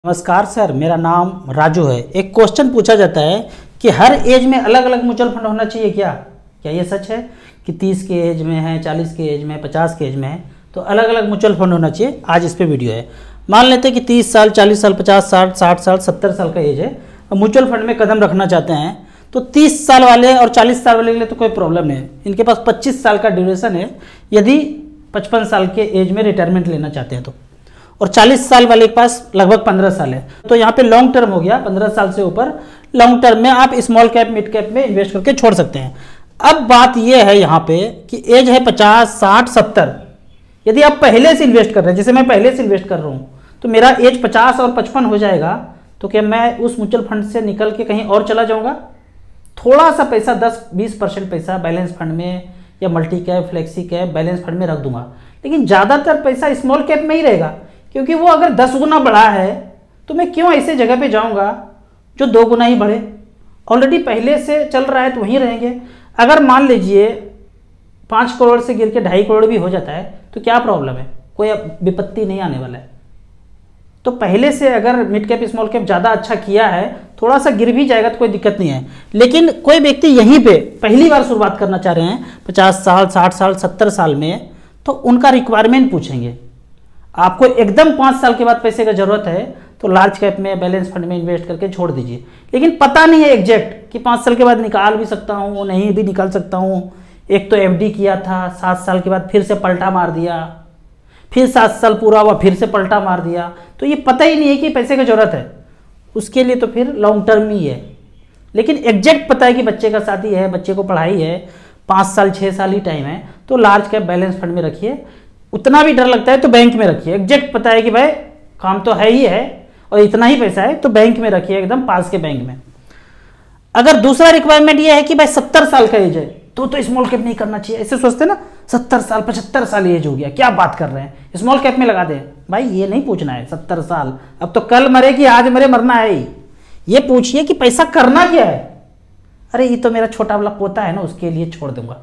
नमस्कार सर, मेरा नाम राजू है। एक क्वेश्चन पूछा जाता है कि हर एज में अलग अलग म्यूचुअल फंड होना चाहिए क्या? क्या ये सच है कि 30 के एज में है, 40 के एज में, 50 के एज में है तो अलग अलग म्यूचुअल फंड होना चाहिए? आज इस पे वीडियो है। मान लेते हैं कि 30 साल, 40 साल, 50 साल, 60 साल, 70 साल का एज है और म्यूचुअल फंड में कदम रखना चाहते हैं तो 30 साल वाले और 40 साल वाले के लिए तो कोई प्रॉब्लम नहीं है। इनके पास 25 साल का ड्यूरेशन है यदि 55 साल के एज में रिटायरमेंट लेना चाहते हैं तो, और 40 साल वाले के पास लगभग 15 साल है। तो यहाँ पे लॉन्ग टर्म हो गया, 15 साल से ऊपर लॉन्ग टर्म में आप स्मॉल कैप मिड कैप में इन्वेस्ट करके छोड़ सकते हैं। अब बात यह है यहाँ पे कि एज है 50, 60, 70। यदि आप पहले से इन्वेस्ट कर रहे हैं, जैसे मैं पहले से इन्वेस्ट कर रहा हूँ तो मेरा एज 50 और 55 हो जाएगा, तो क्या मैं उस म्यूचुअल फंड से निकल के कहीं और चला जाऊँगा? थोड़ा सा पैसा 10-20% पैसा बैलेंस फंड में या multi cap, flexi cap, balance fund में रख दूंगा, लेकिन ज़्यादातर पैसा स्मॉल कैप में ही रहेगा, क्योंकि वो अगर 10 गुना बढ़ा है तो मैं क्यों ऐसे जगह पे जाऊंगा जो 2 गुना ही बढ़े? ऑलरेडी पहले से चल रहा है तो वहीं रहेंगे। अगर मान लीजिए 5 करोड़ से गिर के 2.5 करोड़ भी हो जाता है तो क्या प्रॉब्लम है? कोई विपत्ति नहीं आने वाला है। तो पहले से अगर मिड कैप स्मॉल कैप ज़्यादा अच्छा किया है, थोड़ा सा गिर भी जाएगा तो कोई दिक्कत नहीं है। लेकिन कोई व्यक्ति यहीं पे पहली बार शुरुआत करना चाह रहे हैं 50 साल, 60 साल, 70 साल में, तो उनका रिक्वायरमेंट पूछेंगे। आपको एकदम 5 साल के बाद पैसे का जरूरत है तो लार्ज कैप में, बैलेंस फंड में इन्वेस्ट करके छोड़ दीजिए। लेकिन पता नहीं है एग्जैक्ट कि 5 साल के बाद निकाल भी सकता हूँ, नहीं भी निकाल सकता हूँ। एक तो एफडी किया था, 7 साल के बाद फिर से पलटा मार दिया, फिर 7 साल पूरा हुआ फिर से पलटा मार दिया, तो ये पता ही नहीं है कि पैसे की जरूरत है। उसके लिए तो फिर लॉन्ग टर्म ही है। लेकिन एग्जैक्ट पता है कि बच्चे का शादी है, बच्चे को पढ़ाई है, 5 साल 6 साल ही टाइम है, तो लार्ज कैप बैलेंस फंड में रखिए। उतना भी डर लगता है तो बैंक में रखिए। एग्जैक्ट पता है कि भाई काम तो है ही है और इतना ही पैसा है तो बैंक में रखिए, एकदम पास के बैंक में। अगर दूसरा रिक्वायरमेंट ये है कि भाई 70 साल का एज है तो स्मॉल कैप नहीं करना चाहिए, ऐसे सोचते ना, 70 साल 75 साल एज हो गया, क्या बात कर रहे हैं, स्मॉल कैप में लगा दे। भाई ये नहीं पूछना है 70 साल, अब तो कल मरे कि आज मरे, मरना है ही। ये पूछिए कि पैसा करना क्या है। अरे ये तो मेरा छोटा वाला पोता है ना, उसके लिए छोड़ दूंगा।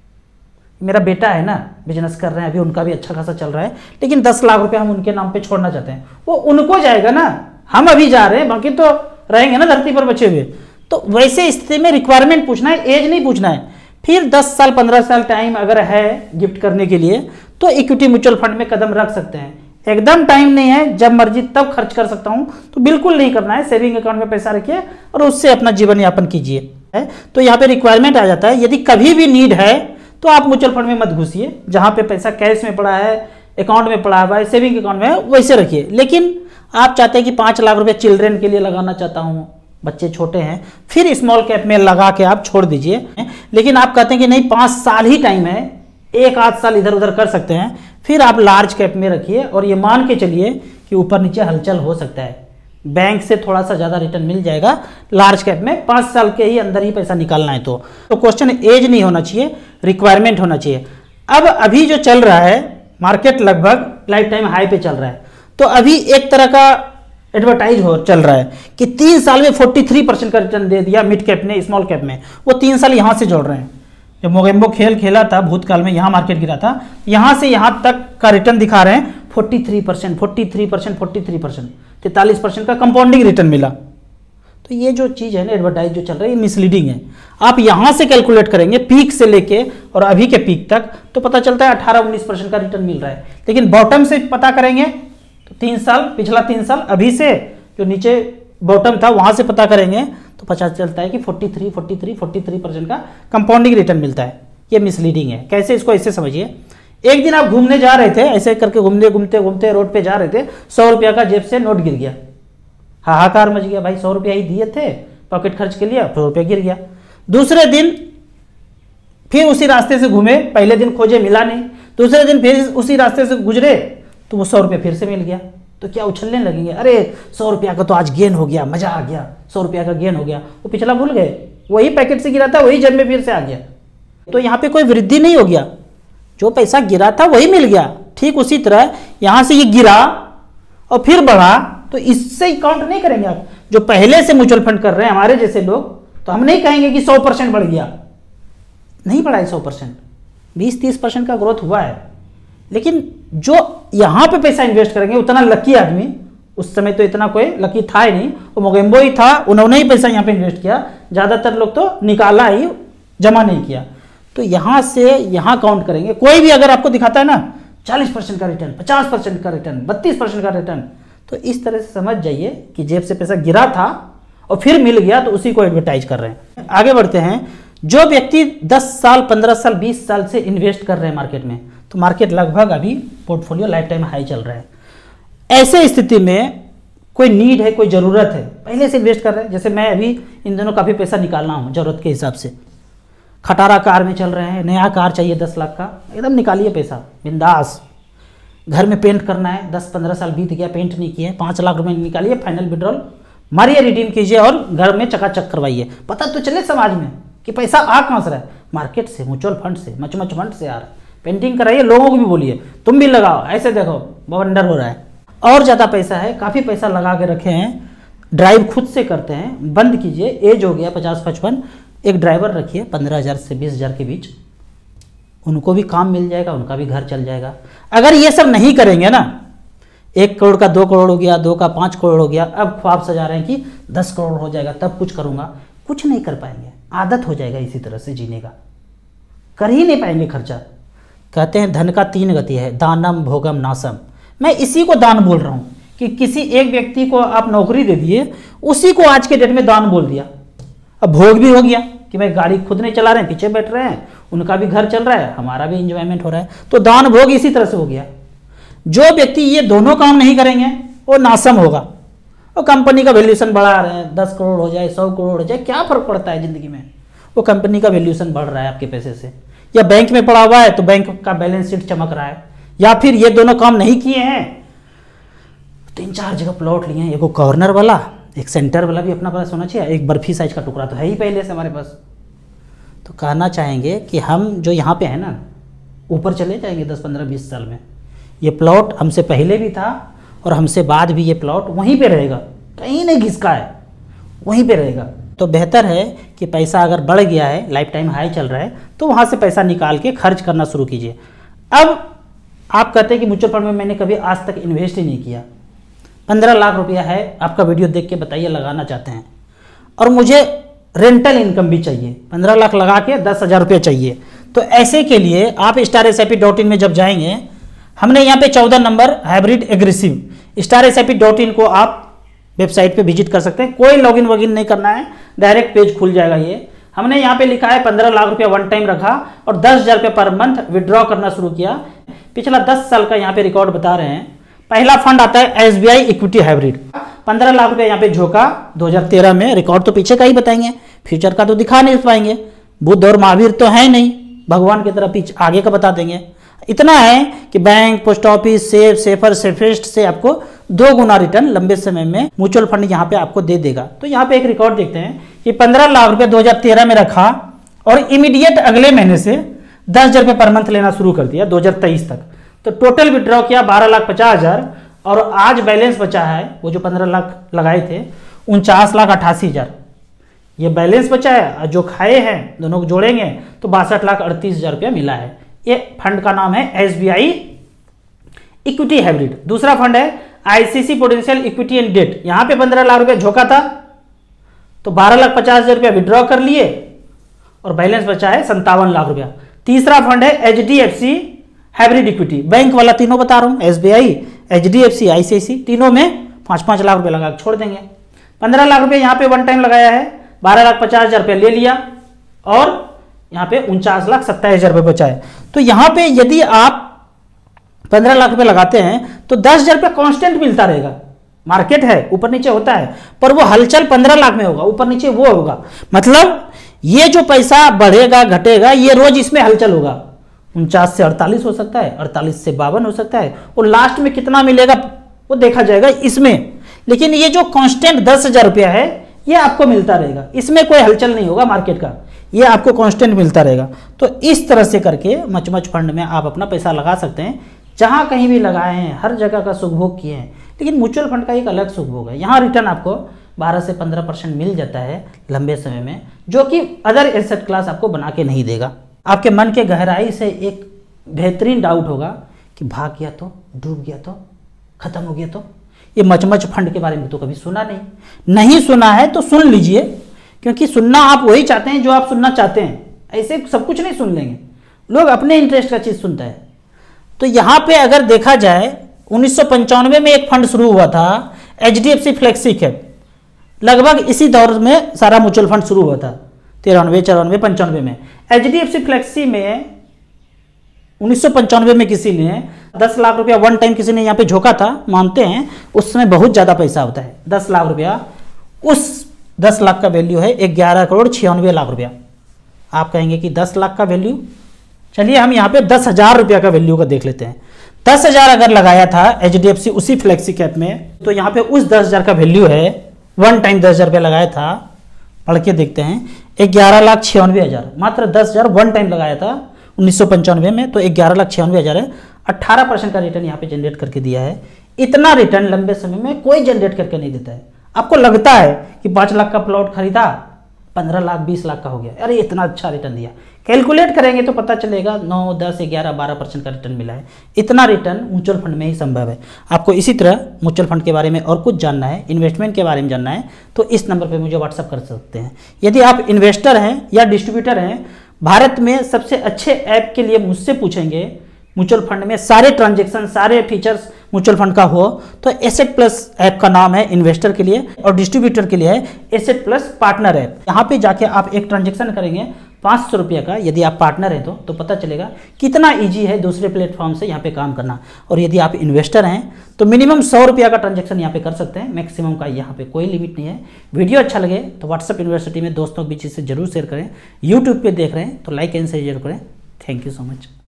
मेरा बेटा है ना, बिजनेस कर रहे हैं अभी, उनका भी अच्छा खासा चल रहा है, लेकिन 10 लाख रुपए हम उनके नाम पे छोड़ना चाहते हैं, वो उनको जाएगा ना, हम अभी जा रहे हैं, बाकी तो रहेंगे ना धरती पर बचे हुए। तो वैसे स्थिति में रिक्वायरमेंट पूछना है, एज नहीं पूछना है। फिर 10 साल 15 साल टाइम अगर है गिफ्ट करने के लिए तो इक्विटी म्यूचुअल फंड में कदम रख सकते हैं। एकदम टाइम नहीं है, जब मर्जी तब खर्च कर सकता हूं तो बिल्कुल नहीं करना है। सेविंग अकाउंट में पैसा रखिए और उससे अपना जीवन यापन कीजिए। तो यहाँ पे रिक्वायरमेंट आ जाता है, यदि कभी भी नीड है तो आप म्यूचुअल फंड में मत घुसिए। जहां पे पैसा कैश में पड़ा है, अकाउंट में पड़ा हुआ है, सेविंग अकाउंट में है, वैसे रखिए। लेकिन आप चाहते हैं कि 5 लाख रुपए चिल्ड्रन के लिए लगाना चाहता हूं, बच्चे छोटे हैं, फिर स्मॉल कैप में लगा के आप छोड़ दीजिए। लेकिन आप कहते हैं कि नहीं 5 साल ही टाइम है, 1-8 साल इधर उधर कर सकते हैं, फिर आप लार्ज कैप में रखिए और ये मान के चलिए कि ऊपर नीचे हलचल हो सकता है, बैंक से थोड़ा सा ज्यादा रिटर्न मिल जाएगा लार्ज कैप में। 5 साल के ही अंदर ही पैसा निकालना है तो क्वेश्चन एज नहीं होना चाहिए, रिक्वायरमेंट होना चाहिए। अब अभी जो चल रहा है मार्केट लगभग लाइफ टाइम हाई पे चल रहा है, तो अभी एक तरह का एडवर्टाइज हो चल रहा है कि 3 साल में 43% का रिटर्न दे दिया मिड कैप ने, स्मॉल कैप में। वो 3 साल यहां से जोड़ रहे हैं। जब मोगेम्बो खेल खेला था भूतकाल में, यहां मार्केट गिरा था, यहां से यहां तक का रिटर्न दिखा रहे हैं 43%, 43%, 43%, 43% का कंपाउंडिंग रिटर्न मिला। तो ये जो चीज है ना एडवर्टाइज जो चल रही है, मिसलीडिंग है। आप यहां से कैलकुलेट करेंगे पीक से लेके और अभी के पीक तक तो पता चलता है 18-19% का रिटर्न मिल रहा है। लेकिन बॉटम से पता करेंगे तो 3 साल, पिछला 3 साल, अभी से जो नीचे बॉटम था वहां से पता करेंगे तो पता चलता है कि 43% का कंपाउंडिंग रिटर्न मिलता है। ये मिसलीडिंग है। कैसे? इसको ऐसे समझिए, एक दिन आप घूमने जा रहे थे, ऐसे करके घूमते रोड पे जा रहे थे, 100 रुपया का जेब से नोट गिर गया, हाहाकार मच गया। भाई 100 रुपया ही दिए थे पॉकेट खर्च के लिए, 100 रुपया गिर गया। दूसरे दिन फिर उसी रास्ते से घूमे, पहले दिन खोजे मिला नहीं, दूसरे दिन फिर उसी रास्ते से गुजरे तो वो 100 रुपया फिर से मिल गया। तो क्या उछलने लगेंगे, अरे 100 रुपया का तो आज गेन हो गया, मजा आ गया, 100 रुपया का गेन हो गया। वो पिछला भूल गए, वही पैकेट से गिरा था वही जेब में फिर से आ गया। तो यहाँ पे कोई वृद्धि नहीं हो गया, जो पैसा गिरा था वही मिल गया। ठीक उसी तरह यहां से ये गिरा और फिर बढ़ा, तो इससे ही काउंट नहीं करेंगे आप। जो पहले से म्यूचुअल फंड कर रहे हैं हमारे जैसे लोग, तो हम नहीं कहेंगे कि 100% बढ़ गया, नहीं बढ़ा है 100%, 20-30% का ग्रोथ हुआ है। लेकिन जो यहां पे पैसा इन्वेस्ट करेंगे उतना लकी आदमी उस समय तो इतना कोई लकी था ही नहीं, वो मोगेम्बो ही था, उन्होंने ही पैसा यहाँ पे इन्वेस्ट किया, ज़्यादातर लोग तो निकाला ही, जमा नहीं किया। तो यहाँ से यहाँ काउंट करेंगे, कोई भी अगर आपको दिखाता है ना 40% का रिटर्न, 50% का रिटर्न, 32% का रिटर्न, तो इस तरह से समझ जाइए कि जेब से पैसा गिरा था और फिर मिल गया, तो उसी को एडवर्टाइज कर रहे हैं। आगे बढ़ते हैं। जो व्यक्ति 10 साल, 15 साल, 20 साल से इन्वेस्ट कर रहे हैं मार्केट में, तो मार्केट लगभग अभी पोर्टफोलियो लाइफ टाइम हाई चल रहा है। ऐसे स्थिति में कोई नीड है, कोई ज़रूरत है, पहले से इन्वेस्ट कर रहे हैं। जैसे मैं अभी इन दिनों काफ़ी पैसा निकालना हूँ ज़रूरत के हिसाब से, खटारा कार में चल रहे हैं, नया कार चाहिए 10 लाख का, एकदम निकालिए पैसा बिंदास। घर में पेंट करना है, 10-15 साल बीत गया, पेंट नहीं किए, 5 लाख रुपए निकालिए, फाइनल विड्रॉल मारिए, रिडीम कीजिए और घर में चकाचक करवाइए। पता तो चले समाज में कि पैसा आ कहाँ से रहा है, मार्केट से, म्यूचुअल फंड से, मच फंड से आ रहा है। पेंटिंग कराइए, लोगों को भी बोलिए तुम भी लगाओ, ऐसे देखो बवंडर हो रहा है। और ज़्यादा पैसा है, काफ़ी पैसा लगा के रखे हैं, ड्राइव खुद से करते हैं, बंद कीजिए। एज हो गया 50-55, एक ड्राइवर रखिए 15,000 से 20,000 के बीच, उनको भी काम मिल जाएगा, उनका भी घर चल जाएगा। अगर ये सब नहीं करेंगे ना, 1 करोड़ का 2 करोड़ हो गया, 2 का 5 करोड़ हो गया, अब ख्वाब सजा रहे हैं कि 10 करोड़ हो जाएगा तब कुछ करूँगा, कुछ नहीं कर पाएंगे, आदत हो जाएगा इसी तरह से जीने का, कर ही नहीं पाएंगे खर्चा। कहते हैं धन का 3 गति है, दानम, भोगम, नाशम। मैं इसी को दान बोल रहा हूँ कि किसी एक व्यक्ति को आप नौकरी दे दिए, उसी को आज के डेट में दान बोल दिया। अब भोग भी हो गया कि भाई गाड़ी खुद नहीं चला रहे हैं, पीछे बैठ रहे हैं, उनका भी घर चल रहा है, हमारा भी इंजॉयमेंट हो रहा है, तो दान भोग इसी तरह से हो गया। जो व्यक्ति ये दोनों काम नहीं करेंगे वो नासम होगा। और कंपनी का वैल्यूएशन बढ़ा रहे हैं, 10 करोड़ हो जाए, 100 करोड़ हो जाए, क्या फर्क पड़ता है जिंदगी में, वो कंपनी का वैल्यूएशन बढ़ रहा है आपके पैसे से। या बैंक में पड़ा हुआ है तो बैंक का बैलेंस शीट चमक रहा है। या फिर ये दोनों काम नहीं किए हैं, 3-4 जगह प्लॉट लिए हैं, एक कॉर्नर वाला, एक सेंटर वाला भी अपना पास होना चाहिए, एक बर्फी साइज का टुकड़ा तो है ही पहले से हमारे पास। तो कहना चाहेंगे कि हम जो यहाँ पे हैं ना, ऊपर चले जाएंगे 10, 15, 20 साल में। ये प्लॉट हमसे पहले भी था और हमसे बाद भी ये प्लॉट वहीं पे रहेगा, कहीं नहीं घिसका है, वहीं पे रहेगा। तो बेहतर है कि पैसा अगर बढ़ गया है, लाइफ टाइम हाई चल रहा है, तो वहाँ से पैसा निकाल के खर्च करना शुरू कीजिए। अब आप कहते हैं कि म्यूचुअल फंड में मैंने कभी आज तक इन्वेस्ट ही नहीं किया, 15 लाख रुपया है, आपका वीडियो देख के बताइए लगाना चाहते हैं, और मुझे रेंटल इनकम भी चाहिए, 15 लाख लगा के 10,000 रुपये चाहिए। तो ऐसे के लिए आप StarSIP.in में जब जाएंगे, हमने यहाँ पे 14 नंबर हाइब्रिड एग्रेसिव, StarSIP.in को आप वेबसाइट पे विजिट कर सकते हैं। कोई लॉगिन वॉगिन नहीं करना है, डायरेक्ट पेज खुल जाएगा। ये हमने यहाँ पे लिखा है 15 लाख रुपया वन टाइम रखा और 10,000 रुपये पर मंथ विड्रॉ करना शुरू किया। पिछला 10 साल का यहाँ पे रिकॉर्ड बता रहे हैं। पहला फंड आता है SBI इक्विटी हाइब्रिड, 15 लाख रुपया यहाँ पे झोंका 2013 में। रिकॉर्ड तो पीछे का ही बताएंगे, फ्यूचर का तो दिखा नहीं पाएंगे, बुद्ध और महावीर तो है नहीं, भगवान की तरह पीछे आगे का बता देंगे। इतना है कि bank, post office, safe, safer, safest से आपको 2 गुना रिटर्न लंबे समय में म्यूचुअल फंड यहाँ पे आपको दे देगा। तो यहाँ पे एक रिकॉर्ड देखते हैं कि 15 लाख रुपए 2013 में रखा और इमीडिएट अगले महीने से 10,000 रुपये पर मंथ लेना शुरू कर दिया 2023 तक। तो टोटल विड्रॉ किया 12,50,000 और आज बैलेंस बचा है, वो जो 15 लाख लगाए थे 49,88,000 ये बैलेंस बचा है। जो खाए हैं दोनों को जोड़ेंगे तो 62,38,000 रुपया मिला है। ये फंड का नाम है SBI इक्विटी हाइब्रिड। दूसरा फंड है ICC potential equity and debt. यहां पे 15 लाख रुपया झोंका था तो 12,50,000 रुपया विड्रॉ कर लिए और बैलेंस बचा है 57 लाख रुपया। तीसरा फंड है HDFC हाइब्रिड इक्विटी, बैंक वाला तीनों बता रहा हूं, SBI, HDFC, ICICI, तीनों में 5-5 लाख रुपया लगा छोड़ देंगे। 15 लाख रुपया यहां पे वन टाइम लगाया है, 12,50,000 रुपया ले लिया और यहाँ पे 49,27,000 रुपये बचा है। तो यहाँ पे यदि आप 15 लाख रुपए लगाते हैं तो 10,000 रुपये कांस्टेंट मिलता रहेगा। मार्केट है, ऊपर नीचे होता है, पर वो हलचल 15 लाख में होगा, ऊपर नीचे वो होगा। मतलब ये जो पैसा बढ़ेगा घटेगा, ये रोज इसमें हलचल होगा। 49 से 48 हो सकता है, 48 से 52 हो सकता है, और लास्ट में कितना मिलेगा वो देखा जाएगा इसमें। लेकिन ये जो कांस्टेंट 10,000 रुपया है ये आपको मिलता रहेगा, इसमें कोई हलचल नहीं होगा मार्केट का, ये आपको कांस्टेंट मिलता रहेगा। तो इस तरह से करके मच फंड में आप अपना पैसा लगा सकते हैं। जहां कहीं भी लगाए हैं हर जगह का सुखभोग किए हैं, लेकिन म्यूचुअल फंड का एक अलग सुखभोग है। यहाँ रिटर्न आपको 12 से 15% मिल जाता है लंबे समय में, जो कि अदर एसेट क्लास आपको बना के नहीं देगा। आपके मन के गहराई से एक बेहतरीन डाउट होगा कि भाग गया तो, डूब गया तो, खत्म हो गया तो, ये मचमच फंड के बारे में तो कभी सुना नहीं सुना है तो सुन लीजिए, क्योंकि सुनना आप वही चाहते हैं जो आप सुनना चाहते हैं, ऐसे सब कुछ नहीं सुन लेंगे, लोग अपने इंटरेस्ट का चीज़ सुनता है। तो यहाँ पे अगर देखा जाए 1995 में एक फंड शुरू हुआ था HDFC फ्लेक्सी कैप, लगभग इसी दौर में सारा म्यूचुअल फंड शुरू हुआ था 93, 94, 95 में। HDFC फ्लेक्सी में 1995 में किसी ने 10 लाख रुपया वन टाइम किसी ने यहाँ पे झोंका था, मानते हैं उस समय बहुत ज़्यादा पैसा होता है 10 लाख रुपया, उस 10 लाख का वैल्यू है 11 करोड़ 96 लाख रुपया। आप कहेंगे कि 10 लाख का वैल्यू, चलिए हम यहाँ पे 10,000 रुपया का वैल्यू का देख लेते हैं। 10,000 अगर लगाया था HDFC उसी फ्लेक्सी कैप में, तो यहाँ पे उस 10,000 का वैल्यू है, वन टाइम 10,000 रुपया लगाया था, पढ़ के देखते हैं 11,96,000, मात्र 10,000 वन टाइम लगाया था 1995 में, तो 11,96,000 है। 18% का रिटर्न यहाँ पे जनरेट करके दिया है। इतना रिटर्न लंबे समय में कोई जनरेट करके नहीं देता है। आपको लगता है कि 5 लाख का प्लॉट खरीदा 15 लाख 20 लाख का हो गया, अरे इतना अच्छा रिटर्न दिया, कैलकुलेट करेंगे तो पता चलेगा 9, 10, 11, 12% का रिटर्न मिला है। इतना रिटर्न म्यूचुअल फंड में ही संभव है। आपको इसी तरह म्यूचुअल फंड के बारे में और कुछ जानना है, इन्वेस्टमेंट के बारे में जानना है, तो इस नंबर पर मुझे व्हाट्सअप कर सकते हैं। यदि आप इन्वेस्टर हैं या डिस्ट्रीब्यूटर हैं, भारत में सबसे अच्छे ऐप के लिए मुझसे पूछेंगे, म्यूचुअल फंड में सारे ट्रांजेक्शन सारे फीचर्स म्यूचुअल फंड का हो, तो एसेट प्लस ऐप का नाम है इन्वेस्टर के लिए, और डिस्ट्रीब्यूटर के लिए है एसेट प्लस पार्टनर ऐप। यहाँ पे जाके आप एक ट्रांजेक्शन करेंगे 500 रुपये का, यदि आप पार्टनर हैं तो पता चलेगा कितना ईजी है दूसरे प्लेटफॉर्म से यहाँ पे काम करना। और यदि आप इन्वेस्टर हैं तो मिनिमम 100 रुपये का ट्रांजेक्शन यहाँ पे कर सकते हैं, मैक्सिमम का यहाँ पे कोई लिमिट नहीं है। वीडियो अच्छा लगे तो व्हाट्सअप यूनिवर्सिटी में दोस्तों के बीच इसे जरूर शेयर करें। यूट्यूब पे देख रहे हैं तो लाइक एंड शेयर जरूर करें। Thank you so much.